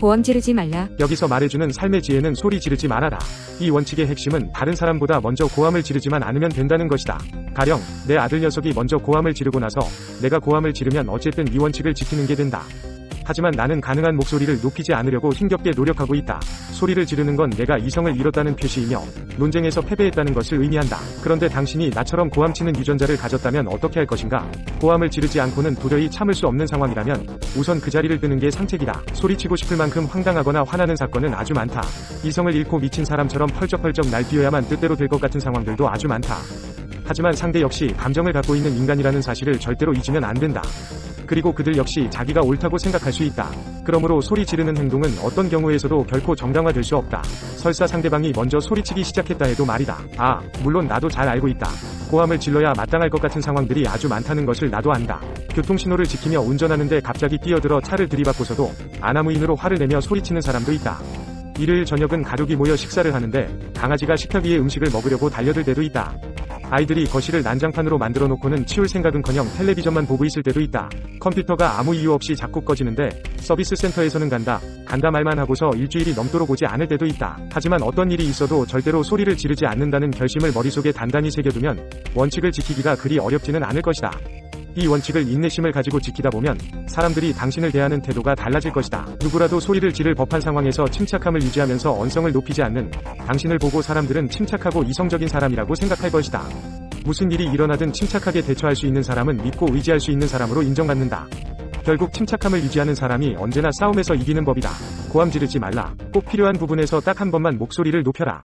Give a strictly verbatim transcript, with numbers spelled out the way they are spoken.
고함 지르지 말라. 여기서 말해주는 삶의 지혜는 소리 지르지 말아라. 이 원칙의 핵심은 다른 사람보다 먼저 고함을 지르지만 않으면 된다는 것이다. 가령 내 아들 녀석이 먼저 고함을 지르고 나서 내가 고함을 지르면 어쨌든 이 원칙을 지키는 게 된다. 하지만 나는 가능한 목소리를 높이지 않으려고 힘겹게 노력하고 있다. 소리를 지르는 건 내가 이성을 잃었다는 표시이며 논쟁에서 패배했다는 것을 의미한다. 그런데 당신이 나처럼 고함치는 유전자를 가졌다면 어떻게 할 것인가? 고함을 지르지 않고는 도저히 참을 수 없는 상황이라면 우선 그 자리를 뜨는 게 상책이다. 소리치고 싶을 만큼 황당하거나 화나는 사건은 아주 많다. 이성을 잃고 미친 사람처럼 펄쩍펄쩍 날뛰어야만 뜻대로 될 것 같은 상황들도 아주 많다. 하지만 상대 역시 감정을 갖고 있는 인간이라는 사실을 절대로 잊으면 안 된다. 그리고 그들 역시 자기가 옳다고 생각할 수 있다. 그러므로 소리 지르는 행동은 어떤 경우에서도 결코 정당화될 수 없다. 설사 상대방이 먼저 소리치기 시작했다 해도 말이다. 아, 물론 나도 잘 알고 있다. 고함을 질러야 마땅할 것 같은 상황들이 아주 많다는 것을 나도 안다. 교통신호를 지키며 운전하는데 갑자기 뛰어들어 차를 들이받고서도 아나무인으로 화를 내며 소리치는 사람도 있다. 일요일 저녁은 가족이 모여 식사를 하는데 강아지가 식탁 위에 음식을 먹으려고 달려들 때도 있다. 아이들이 거실을 난장판으로 만들어 놓고는 치울 생각은커녕 텔레비전만 보고 있을 때도 있다. 컴퓨터가 아무 이유 없이 자꾸 꺼지는데 서비스 센터에서는 간다, 간다 말만 하고서 일주일이 넘도록 오지 않을 때도 있다. 하지만 어떤 일이 있어도 절대로 소리를 지르지 않는다는 결심을 머릿속에 단단히 새겨두면 원칙을 지키기가 그리 어렵지는 않을 것이다. 이 원칙을 인내심을 가지고 지키다 보면 사람들이 당신을 대하는 태도가 달라질 것이다. 누구라도 소리를 지를 법한 상황에서 침착함을 유지하면서 언성을 높이지 않는 당신을 보고 사람들은 침착하고 이성적인 사람이라고 생각할 것이다. 무슨 일이 일어나든 침착하게 대처할 수 있는 사람은 믿고 의지할 수 있는 사람으로 인정받는다. 결국 침착함을 유지하는 사람이 언제나 싸움에서 이기는 법이다. 고함 지르지 말라. 꼭 필요한 부분에서 딱 한 번만 목소리를 높여라.